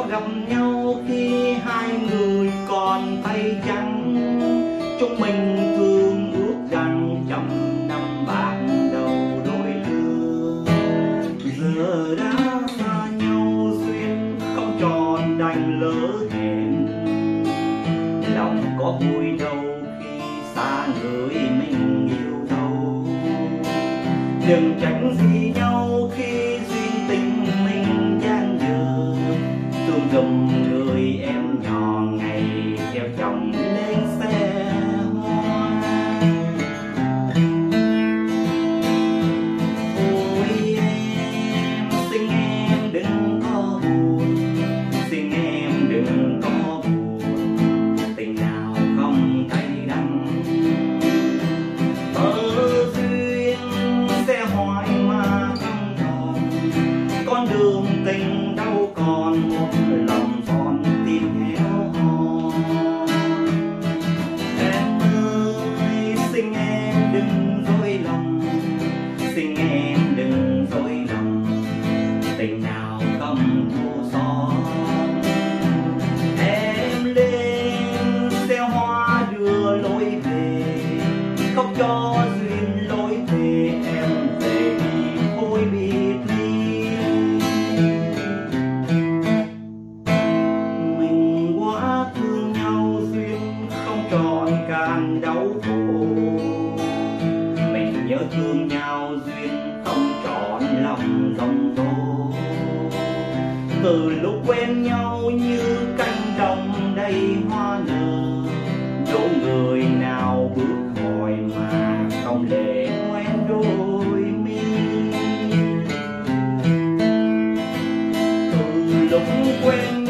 sao gặp nhau khi hai người còn tay trắng. Chúng mình thường ước rằng trăm năm bạc đầu đôi lứa, giờ đã xa nhau duyên không tròn đành lỡ hẹn. Lòng có vui đâu khi xa người mình yêu đâu, đừng tránh gì nhau khi duyên tình mình dang dở. Thương dùm người em nhỏ ngày theo chồng lên xe hoa. Ôi em xin em đừng có buồn, xin em đừng có buồn, tình nào không cay đắng. Duyên sẽ hoài mà không còn, con đường tình đâu còn một lòng còn tim héo hon. Em ơi xin em đừng dối lòng, xin em đừng dối lòng, tình nào không thua son. Em lên xe hoa đưa lối về, khóc cho duyên lối về, em về đi thôi biệt ly. Mình quá thương nhau duyên không trọn cạn đau khổ, mình nhớ thương nhau duyên không trọn lòng dòng tố. Từ lúc quen nhau như cánh đồng đầy hoa nở, đâu người nào bước hỏi mà không lệ quen đôi mi. Từ lúc quen